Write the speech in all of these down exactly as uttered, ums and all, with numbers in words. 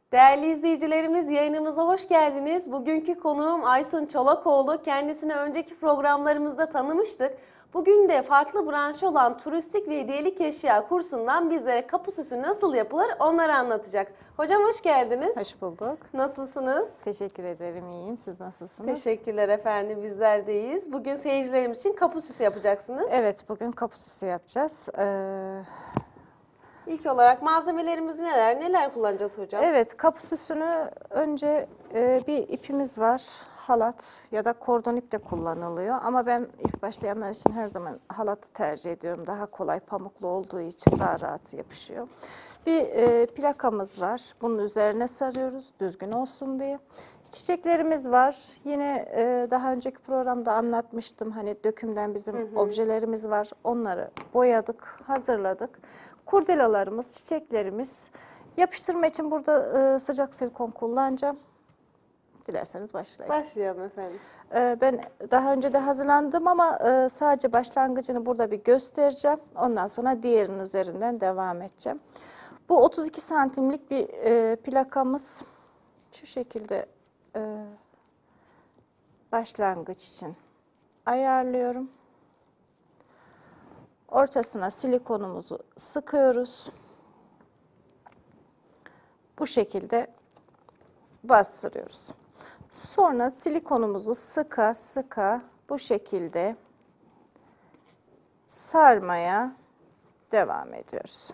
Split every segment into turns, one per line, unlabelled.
Değerli izleyicilerimiz, yayınımıza hoş geldiniz. Bugünkü konuğum Aysun Çolakoğlu. Kendisini önceki programlarımızda tanımıştık. Bugün de farklı branşı olan turistik ve hediyelik eşya kursundan bizlere kapı süsü nasıl yapılır onları anlatacak. Hocam hoş geldiniz.
Hoş bulduk.
Nasılsınız?
Teşekkür ederim, iyiyim. Siz nasılsınız?
Teşekkürler efendim, bizler de iyiyiz. Bugün seyircilerimiz için kapı süsü yapacaksınız.
Evet, bugün kapı süsü yapacağız. Ee,
İlk olarak malzemelerimiz neler? Neler kullanacağız hocam?
evet, kapı süsünü önce e, bir ipimiz var. Halat ya da kordon ip de kullanılıyor. Ama ben ilk başlayanlar için her zaman halatı tercih ediyorum. Daha kolay, pamuklu olduğu için daha rahat yapışıyor. Bir e, plakamız var. Bunun üzerine sarıyoruz düzgün olsun diye. Çiçeklerimiz var. Yine e, daha önceki programda anlatmıştım. Hani dökümden bizim hı hı. objelerimiz var. Onları boyadık, hazırladık. Kurdelalarımız, çiçeklerimiz. Yapıştırma için burada e, sıcak silikon kullanacağım. Dilerseniz başlayalım.
Başlayalım efendim.
E, ben daha önce de hazırlandım ama e, sadece başlangıcını burada bir göstereceğim. Ondan sonra diğerinin üzerinden devam edeceğim. Bu otuz iki santimlik bir e, plakamız. Şu şekilde e, başlangıç için ayarlıyorum. Ortasına silikonumuzu sıkıyoruz. Bu şekilde bastırıyoruz. Sonra silikonumuzu sıka sıka bu şekilde sarmaya devam ediyoruz.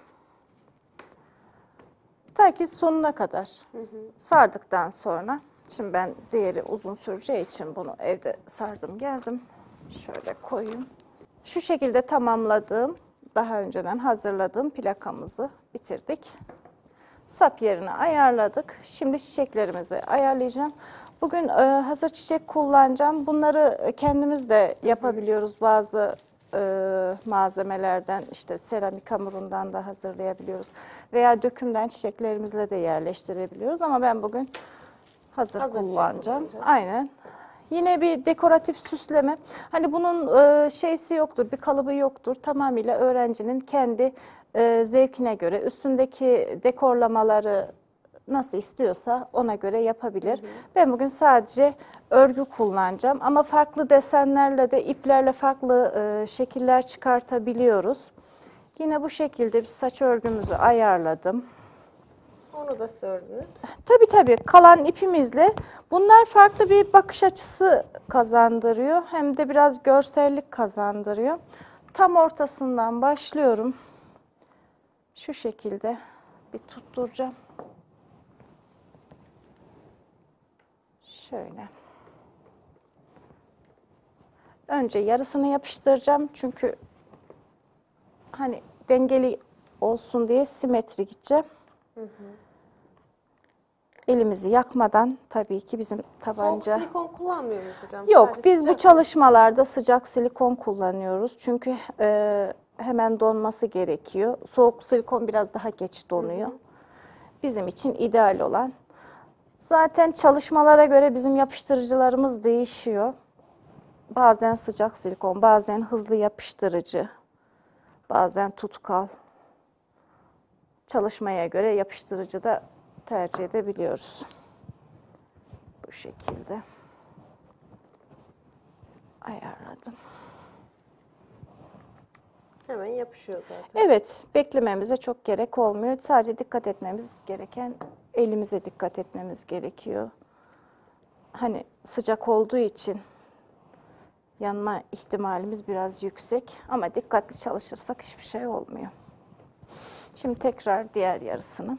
Ta ki sonuna kadar hı hı. sardıktan sonra, şimdi ben diğeri uzun süreceği için bunu evde sardım geldim. Şöyle koyayım. Şu şekilde tamamladığım, daha önceden hazırladığım plakamızı bitirdik. Sap yerini ayarladık. Şimdi çiçeklerimizi ayarlayacağım. Bugün e, hazır çiçek kullanacağım. Bunları kendimiz de yapabiliyoruz. Bazı e, malzemelerden, işte seramik hamurundan da hazırlayabiliyoruz. Veya dökümden çiçeklerimizle de yerleştirebiliyoruz. Ama ben bugün hazır, hazır kullanacağım. Aynen. Yine bir dekoratif süsleme. Hani bunun e, şeysi yoktur, bir kalıbı yoktur. Tamamıyla öğrencinin kendi e, zevkine göre, üstündeki dekorlamaları nasıl istiyorsa ona göre yapabilir. Hı hı. Ben bugün sadece örgü kullanacağım ama farklı desenlerle de iplerle farklı e, şekiller çıkartabiliyoruz. Yine bu şekilde bir saç örgümüzü ayarladım.
Onu da ördünüz.
Tabii tabii, kalan ipimizle bunlar farklı bir bakış açısı kazandırıyor. Hem de biraz görsellik kazandırıyor. Tam ortasından başlıyorum. Şu şekilde bir tutturacağım. Şöyle. Önce yarısını yapıştıracağım. Çünkü hani dengeli olsun diye simetri gideceğim. Hı hı. Elimizi yakmadan, tabii ki bizim tabanca...
Soğuk silikon kullanmıyor muyuz hocam?
Yok,
Sadece
biz bu çalışmalarda sıcak silikon kullanıyoruz. Çünkü e, hemen donması gerekiyor. Soğuk silikon biraz daha geç donuyor. Hı hı. Bizim için ideal olan. Zaten çalışmalara göre bizim yapıştırıcılarımız değişiyor. Bazen sıcak silikon, bazen hızlı yapıştırıcı, bazen tutkal. Çalışmaya göre yapıştırıcı da tercih edebiliyoruz. Bu şekilde ayarladım.
Hemen yapışıyor zaten.
Evet, beklememize çok gerek olmuyor. Sadece dikkat etmemiz gereken, elimize dikkat etmemiz gerekiyor. Hani sıcak olduğu için yanma ihtimalimiz biraz yüksek ama dikkatli çalışırsak hiçbir şey olmuyor. Şimdi tekrar diğer yarısını.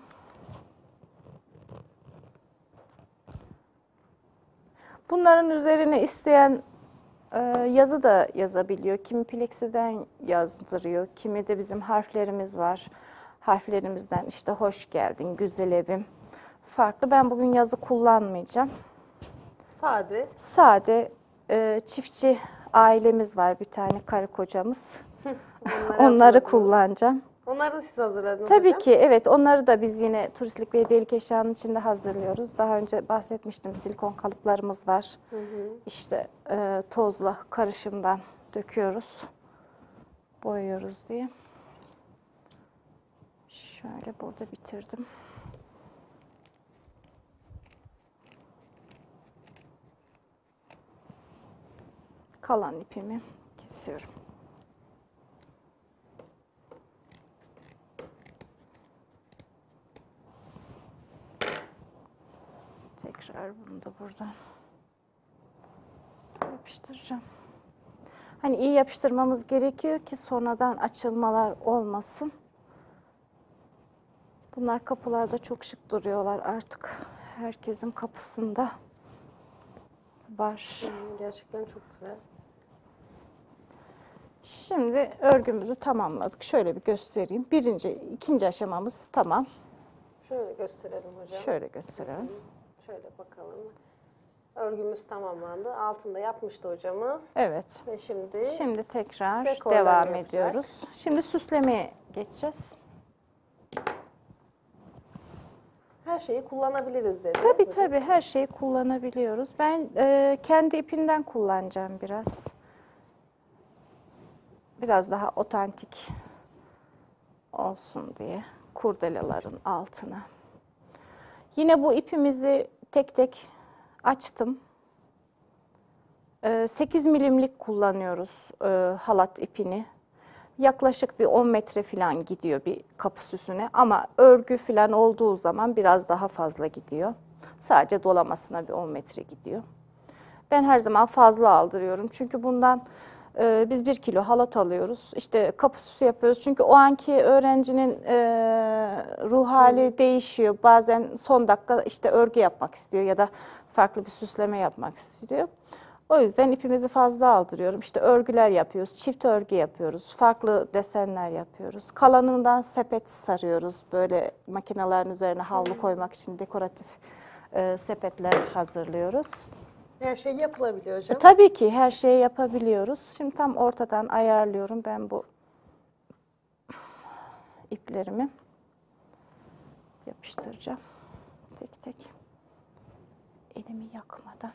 Bunların üzerine isteyen e, yazı da yazabiliyor. Kimi Plexi'den yazdırıyor, kimi de bizim harflerimiz var. Harflerimizden işte hoş geldin, güzel evim. Farklı. Ben bugün yazı kullanmayacağım.
Sade.
Sade, e, çiftçi ailemiz var, bir tane karı kocamız.
Onları,
Onları kullanacağım.
Onları da siz hazırladınız
Tabii
hocam.
ki, evet, onları da biz yine turistlik ve hediyelik eşyanın içinde hazırlıyoruz. Daha önce bahsetmiştim, silikon kalıplarımız var. Hı hı. İşte e, tozla karışımdan döküyoruz, boyuyoruz diye. Şöyle burada bitirdim. kalan ipimi kesiyorum. Tekrar bunu da buradan yapıştıracağım. Hani iyi yapıştırmamız gerekiyor ki sonradan açılmalar olmasın. Bunlar kapılarda çok şık duruyorlar artık. Herkesin kapısında var.
Hmm, gerçekten çok güzel.
Şimdi örgümüzü tamamladık. Şöyle bir göstereyim. Birinci, ikinci aşamamız tamam.
Şöyle gösterelim hocam.
Şöyle gösterelim.
Şöyle bakalım. Örgümüz tamamlandı. Altında yapmıştı hocamız.
Evet.
Ve şimdi
Şimdi tekrar
dekorları
devam
yapacak.
ediyoruz. Şimdi süslemeye geçeceğiz.
her şeyi kullanabiliriz dedi.
Tabii
hocam.
tabii her şeyi kullanabiliyoruz. Ben e, kendi ipinden kullanacağım biraz. Biraz daha otantik olsun diye kurdelaların altına. Yine bu ipimizi tek tek açtım. sekiz milimlik kullanıyoruz e, halat ipini. Yaklaşık bir on metre falan gidiyor bir kapı süsüne ama örgü falan olduğu zaman biraz daha fazla gidiyor. Sadece dolamasına bir on metre gidiyor. Ben her zaman fazla aldırıyorum çünkü bundan e, biz bir kilo halat alıyoruz. İşte kapı süsü yapıyoruz çünkü o anki öğrencinin e, ruh hali Hı. değişiyor. Bazen son dakika işte örgü yapmak istiyor ya da farklı bir süsleme yapmak istiyor. O yüzden ipimizi fazla aldırıyorum. İşte örgüler yapıyoruz, çift örgü yapıyoruz, farklı desenler yapıyoruz. Kalanından sepet sarıyoruz. Böyle makinelerin üzerine havlu koymak için dekoratif e, sepetler hazırlıyoruz.
Her şey yapılabiliyor hocam.
E, tabii ki her şeyi yapabiliyoruz. Şimdi tam ortadan ayarlıyorum ben bu iplerimi. Yapıştıracağım tek tek. Elimi yakmadan.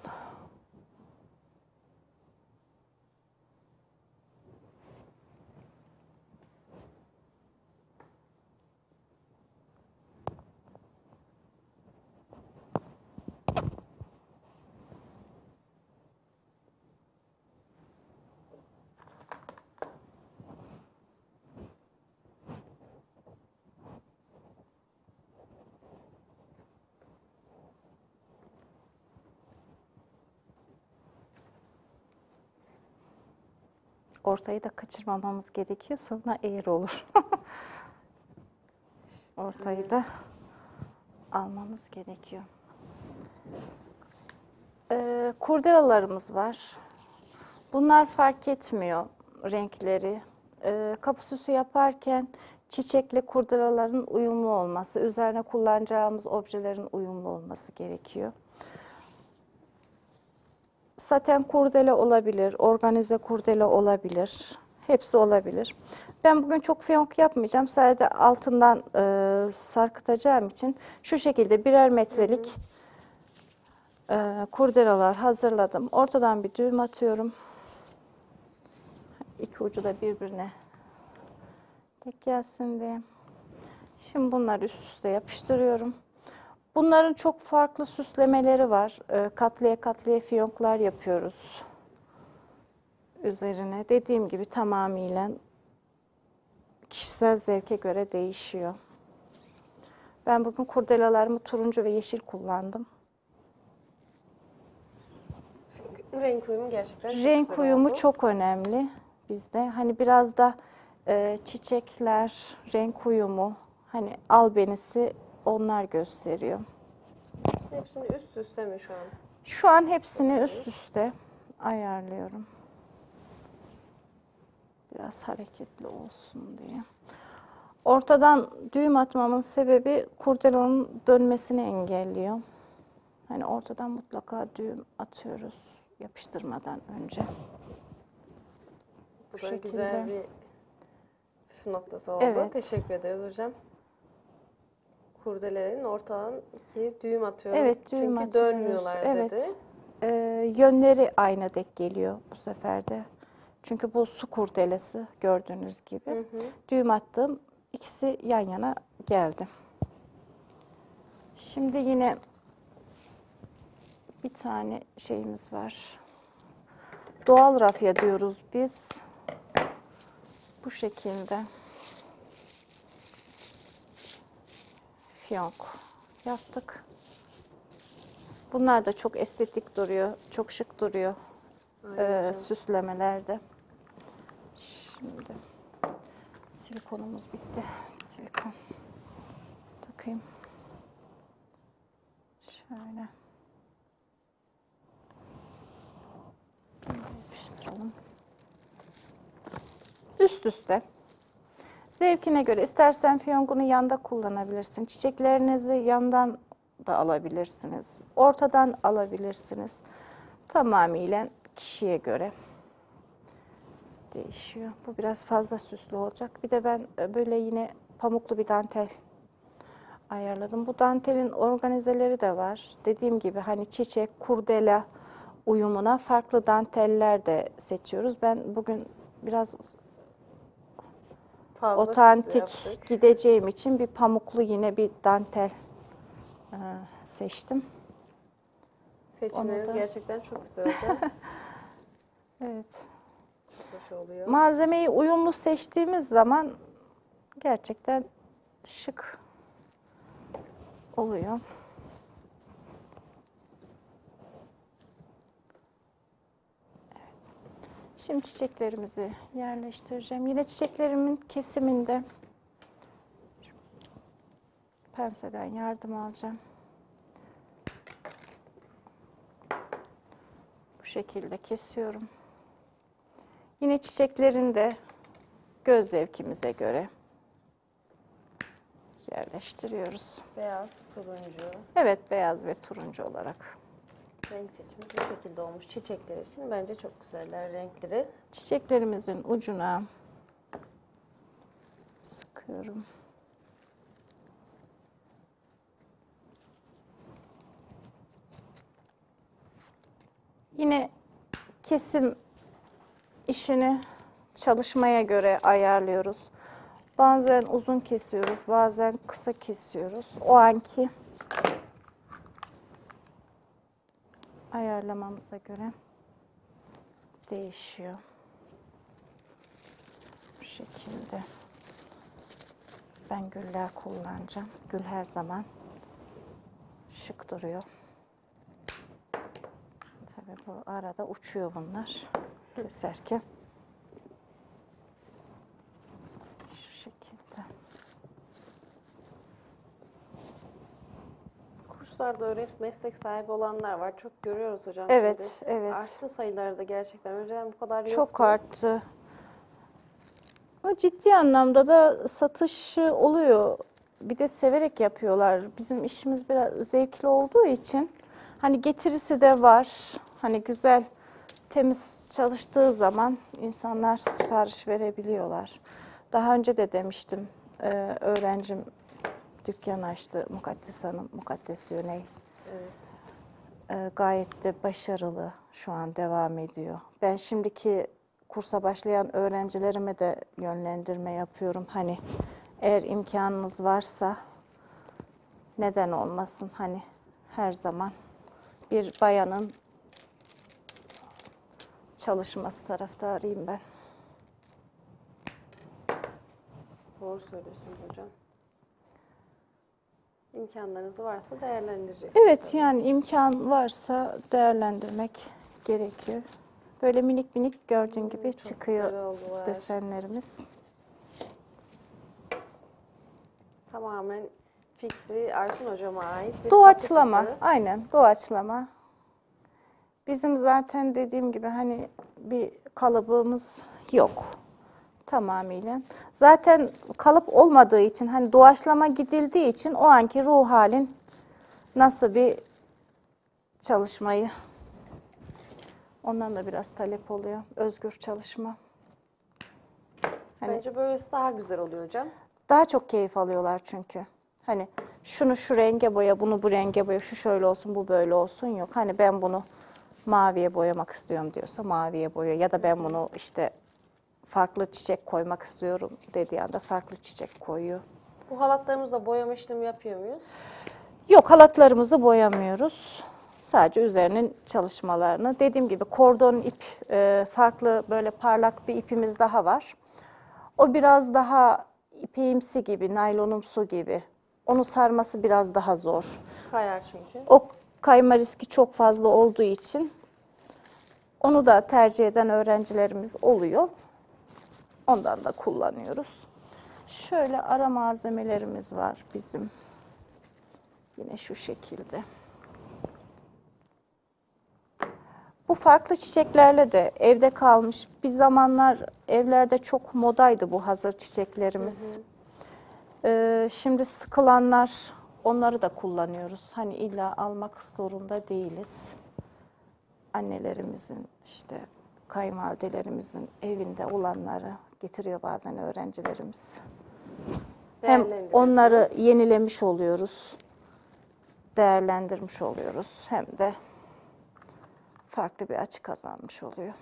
Ortayı da kaçırmamamız gerekiyor. Sonra eğri olur. Ortayı da almamız gerekiyor. Ee, kurdelalarımız var. Bunlar fark etmiyor renkleri. Ee, kapı süsü yaparken çiçekli kurdelaların uyumlu olması, üzerine kullanacağımız objelerin uyumlu olması gerekiyor. Saten kurdele olabilir, organize kurdele olabilir. Hepsi olabilir. Ben bugün çok fiyonk yapmayacağım. Sadece altından e, sarkıtacağım için şu şekilde birer metrelik e, kurdelalar hazırladım. Ortadan bir düğüm atıyorum. İki ucu da birbirine tek gelsin diye. Şimdi bunları üst üste yapıştırıyorum. Bunların çok farklı süslemeleri var. Katlıya katlıya fiyonklar yapıyoruz üzerine. Dediğim gibi tamamıyla kişisel zevke göre değişiyor. Ben bugün kurdelalarımı turuncu ve yeşil kullandım.
Renk uyumu gerçekten çok
Renk
güzel
uyumu
oldu.
çok önemli bizde. Hani biraz da e, çiçekler, renk uyumu, hani albenisi onlar gösteriyor.
Hepsini üst üste mi şu an?
Şu an hepsini üst üste ayarlıyorum. Biraz hareketli olsun diye. Ortadan düğüm atmamın sebebi kurdelonun dönmesini engelliyor. Hani ortadan mutlaka düğüm atıyoruz yapıştırmadan önce.
Bu
Bu
da
şekilde.
güzel bir püf noktası oldu.
Evet.
Teşekkür ederiz hocam. Kurdelelerin ortadan iki düğüm atıyorum.
Evet, düğüm
Çünkü
atıyoruz.
dönmüyorlar
Evet.
dedi.
Ee, yönleri aynı denk geliyor bu sefer de. Çünkü bu su kurdelesi gördüğünüz gibi.
Hı hı.
Düğüm attım. İkisi yan yana geldi. Şimdi yine bir tane şeyimiz var. doğal rafya diyoruz biz. Bu şekilde fiyonk yaptık. Bunlar da çok estetik duruyor, çok şık duruyor e, süslemelerde. Şimdi silikonumuz bitti. Silikon takayım. Şöyle. Yapıştıralım. Üst üste. Zevkine göre istersen fiyongunu yanda kullanabilirsin. Çiçeklerinizi yandan da alabilirsiniz. Ortadan alabilirsiniz. Tamamıyla kişiye göre değişiyor. Bu biraz fazla süslü olacak. Bir de ben böyle yine pamuklu bir dantel ayarladım. Bu dantelin organizeleri de var. Dediğim gibi hani çiçek, kurdela uyumuna farklı danteller de seçiyoruz. Ben bugün biraz
Fazla
otantik
süs yaptık.
gideceğim için bir pamuklu yine bir dantel e, seçtim.
Seçimleriniz
Onu da-
gerçekten çok güzel oldu.
Evet.
Hoş oluyor.
Malzemeyi uyumlu seçtiğimiz zaman gerçekten şık oluyor. Evet. Şimdi çiçeklerimizi yerleştireceğim. Yine çiçeklerimin kesiminde penseden yardım alacağım. Bu şekilde kesiyorum. Yine çiçeklerin de göz zevkimize göre yerleştiriyoruz.
Beyaz, turuncu.
Evet, beyaz ve turuncu olarak.
Renk seçimi bu şekilde olmuş çiçekler için. Bence çok güzeller renkleri.
Çiçeklerimizin ucuna sıkıyorum. Yine kesim işini çalışmaya göre ayarlıyoruz. Bazen uzun kesiyoruz, bazen kısa kesiyoruz. O anki ayarlamamıza göre değişiyor. Bu şekilde. Ben güller kullanacağım. Gül her zaman şık duruyor. Tabii bu arada uçuyor bunlar keserken. Şu şekilde.
Kurslarda öğrenip meslek sahibi olanlar var. Çok görüyoruz hocam
Evet,
şimdi.
evet.
Arttı sayıları da gerçekten. Önceden bu kadar yoktu.
Çok arttı. Ama ciddi anlamda da satışı oluyor. Bir de severek yapıyorlar. Bizim işimiz biraz zevkli olduğu için hani getirisi de var. Hani güzel, temiz çalıştığı zaman insanlar sipariş verebiliyorlar. Daha önce de demiştim, e, öğrencim dükkan açtı, Mukaddes Hanım, Mukaddes Yöney.
Evet.
E, gayet de başarılı, şu an devam ediyor. Ben şimdiki kursa başlayan öğrencilerime de yönlendirme yapıyorum. Hani eğer imkanınız varsa neden olmasın, hani her zaman bir bayanın çalışması taraftarıyım ben.
Doğru söylüyorsunuz hocam. İmkanlarınız varsa değerlendireceksiniz.
Evet,
tabii.
yani imkan varsa değerlendirmek gerekiyor. Böyle minik minik gördüğün gibi
Çok güzel
çıkıyor
oldular.
desenlerimiz.
Tamamen fikri Aysun hocama ait bir
Doğaçlama,
takı süsü.
aynen doğaçlama. Bizim zaten dediğim gibi hani bir kalıbımız yok tamamıyla. Zaten kalıp olmadığı için hani doğaçlama gidildiği için o anki ruh halin nasıl bir çalışmayı, ondan da biraz talep oluyor. Özgür çalışma. Hani
Bence böylesi daha güzel oluyor hocam.
daha çok keyif alıyorlar çünkü. Hani şunu şu renge boya, bunu bu renge boya, şu şöyle olsun, bu böyle olsun yok. Hani ben bunu maviye boyamak istiyorum diyorsa maviye boya ya da ben bunu işte farklı çiçek koymak istiyorum dediği anda farklı çiçek koyuyor.
Bu halatlarımızda boyama işlemi yapıyor muyuz?
Yok, halatlarımızı boyamıyoruz. Sadece üzerinin çalışmalarını. Dediğim gibi kordon ip, e, farklı böyle parlak bir ipimiz daha var. O biraz daha ipeğimsi gibi, naylonumsu gibi. Onu sarması biraz daha zor.
Kayar çünkü.
O kayma riski çok fazla olduğu için onu da tercih eden öğrencilerimiz oluyor. Ondan da kullanıyoruz. Şöyle ara malzemelerimiz var bizim. Yine şu şekilde. Bu farklı çiçeklerle de evde kalmış. Bir zamanlar evlerde çok modaydı bu hazır çiçeklerimiz. Hı hı. Ee, şimdi sıkılanlar, onları da kullanıyoruz. Hani illa almak zorunda değiliz. Annelerimizin, işte kayınvalidelerimizin evinde olanları getiriyor bazen öğrencilerimiz. Hem onları yenilemiş oluyoruz, değerlendirmiş oluyoruz, hem de farklı bir açı kazanmış oluyor.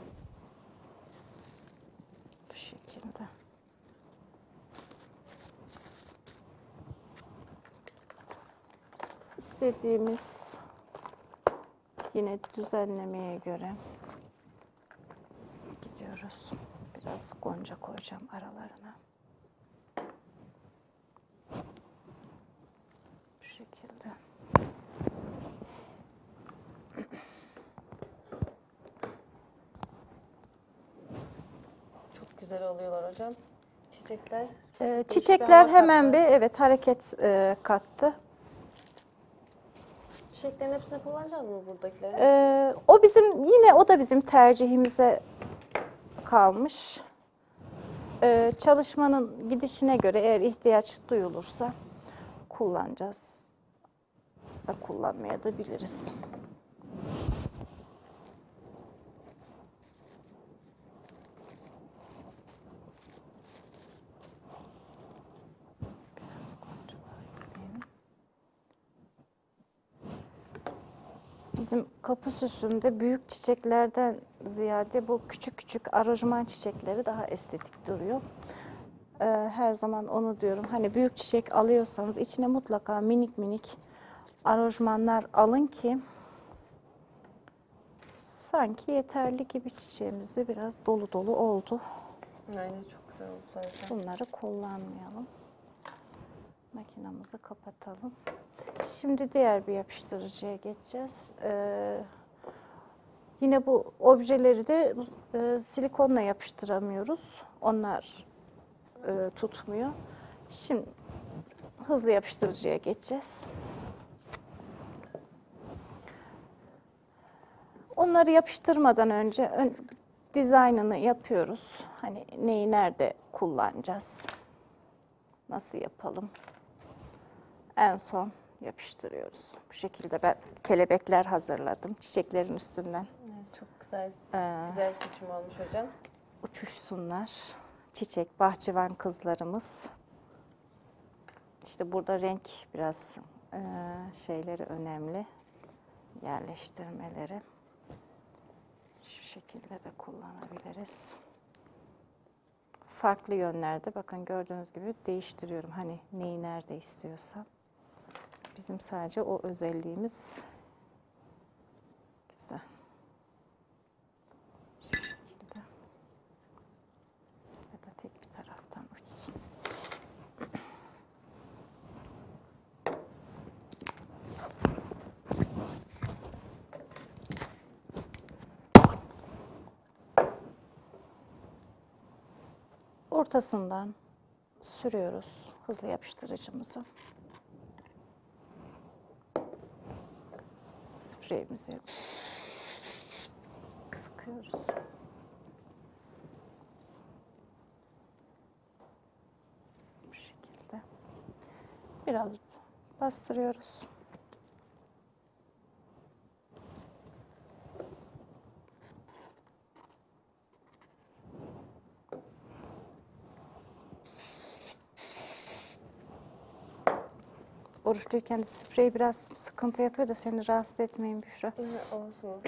Bu şekilde. İstediğimiz yine düzenlemeye göre gidiyoruz. Biraz gonca koyacağım aralarına. Bu şekilde.
Çok güzel oluyorlar hocam. Çiçekler.
Ee, çiçekler hemen bir evet hareket e, kattı.
Çiçeklerin hepsini kullanacağız mı buradakileri?
Ee, o bizim yine o da bizim tercihimize kalmış. Ee, çalışmanın gidişine göre eğer ihtiyaç duyulursa kullanacağız. Da kullanmaya da biliriz. Bizim kapı süsünde büyük çiçeklerden ziyade bu küçük küçük aranjman çiçekleri daha estetik duruyor. Ee, her zaman onu diyorum. Hani büyük çiçek alıyorsanız içine mutlaka minik minik aranjmanlar alın ki sanki yeterli gibi çiçeğimiz de biraz dolu dolu oldu.
Aynen, çok güzel oldu zaten.
Bunları kullanmayalım. Makinamızı kapatalım. Şimdi diğer bir yapıştırıcıya geçeceğiz. Ee, yine bu objeleri de e, silikonla yapıştıramıyoruz. Onlar e, tutmuyor. Şimdi hızlı yapıştırıcıya geçeceğiz. Onları yapıştırmadan önce ön, dizaynını yapıyoruz. Hani neyi nerede kullanacağız? Nasıl yapalım? En son yapıştırıyoruz. Bu şekilde ben kelebekler hazırladım çiçeklerin üstünden.
Evet, çok güzel.
Ee,
güzel bir seçim olmuş hocam.
Uçuşsunlar. Çiçek, bahçıvan kızlarımız. İşte burada renk biraz e, şeyleri önemli. Yerleştirmeleri. Şu şekilde de kullanabiliriz. Farklı yönlerde bakın gördüğünüz gibi değiştiriyorum. Hani neyi nerede istiyorsam. Bizim sadece o özelliğimiz güzel. Şu şekilde. Ya da tek bir taraftan uçsun. Ortasından sürüyoruz hızlı yapıştırıcımızı. Spreyimizi sıkıyoruz. Bu şekilde. Biraz bastırıyoruz. Oruçluyken de sprey biraz sıkıntı yapıyor da seni rahatsız etmeyin Büşra.
Evet, olsun olsun.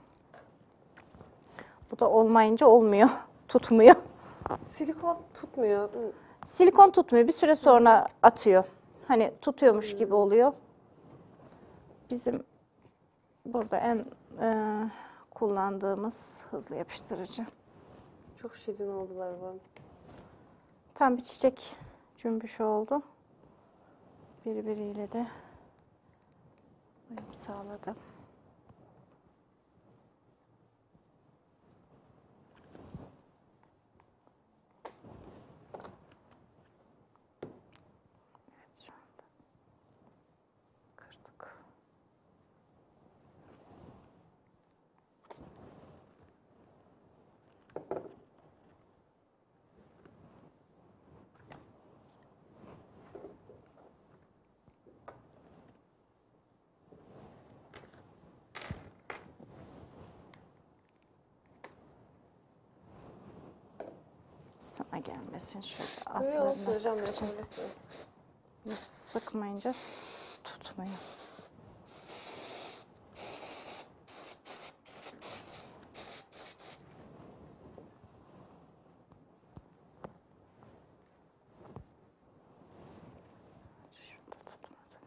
Bu da olmayınca olmuyor, tutmuyor.
Silikon tutmuyor.
Silikon tutmuyor, bir süre sonra atıyor. Hani tutuyormuş gibi oluyor. Bizim burada en e, kullandığımız hızlı yapıştırıcı.
Çok şirin oldular bu.
Tam bir çiçek cümbüşü oldu. Birbiriyle de uyum sağladım. Evet, şu anda kırdık. Sana gelmesin şöyle
Böyle olsun
altlarına
hocam,
sıkacağım.
yapabilirsiniz.
Sıkmayınca tutmuyor. Şurada tutmadı.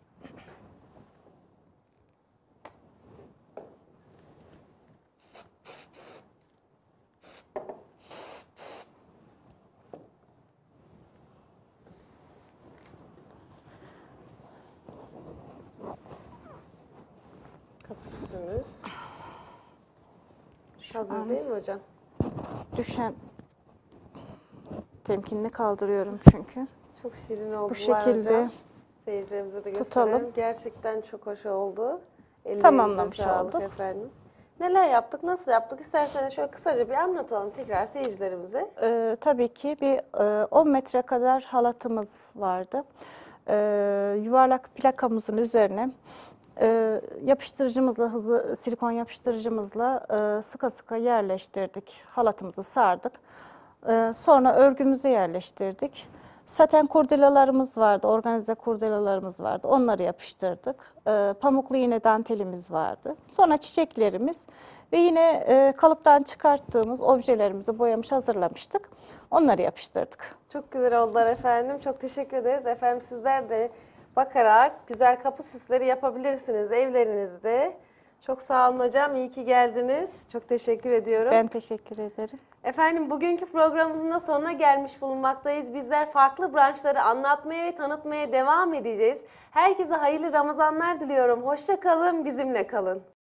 Kapı süsümüz
Şu
hazır
an
değil mi hocam?
düşen temkinli kaldırıyorum çünkü.
Çok şirin oldular
Bu şekilde
hocam. Seyircilerimize de
tutalım.
gösterelim. Gerçekten çok hoş oldu. Ellerinize
Tamamlamış
sağlık
olduk.
efendim. Neler yaptık, nasıl yaptık? İsterseniz şöyle kısaca bir anlatalım tekrar seyircilerimize.
Ee, tabii ki bir e, on metre kadar halatımız vardı. Ee, yuvarlak plakamızın üzerine e, yapıştırıcımızla, hızlı silikon yapıştırıcımızla e, sıka sıka yerleştirdik. Halatımızı sardık. Ee, sonra örgümüzü yerleştirdik. Saten kurdelalarımız vardı, organize kurdelalarımız vardı. Onları yapıştırdık. Ee, pamuklu yine dantelimiz vardı. Sonra çiçeklerimiz ve yine e, kalıptan çıkarttığımız objelerimizi boyamış hazırlamıştık. Onları yapıştırdık.
Çok güzel oldular efendim. Çok teşekkür ederiz. Efendim sizler de bakarak güzel kapı süsleri yapabilirsiniz evlerinizde. Çok sağ olun hocam. İyi ki geldiniz. Çok teşekkür ediyorum.
Ben teşekkür ederim.
Efendim bugünkü programımızın da sonuna gelmiş bulunmaktayız. Bizler farklı branşları anlatmaya ve tanıtmaya devam edeceğiz. Herkese hayırlı Ramazanlar diliyorum. Hoşça kalın, bizimle kalın.